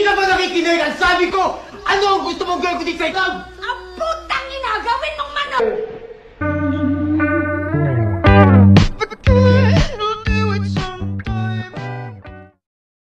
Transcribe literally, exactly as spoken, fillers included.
na ba nakikinig ang sabi ko? Ano ang gusto mong gawin ko dito sa ikaw?